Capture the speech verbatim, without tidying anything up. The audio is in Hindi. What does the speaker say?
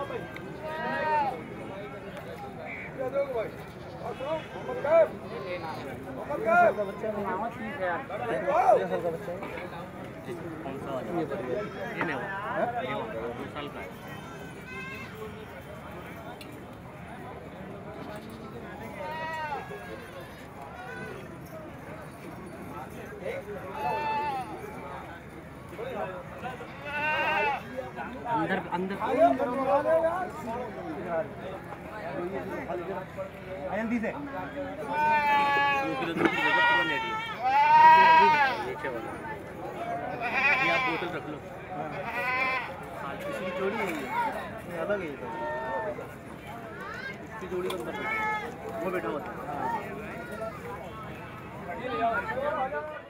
अंदर अंदर जल्दी से दो किलो दो किलो का रेडी नीचे वाला ये आप बोतल रख लो। हाँ किसी की जोड़ी नहीं है, अलग है ये तो, इसकी जोड़ी का वो बैठा हुआ था।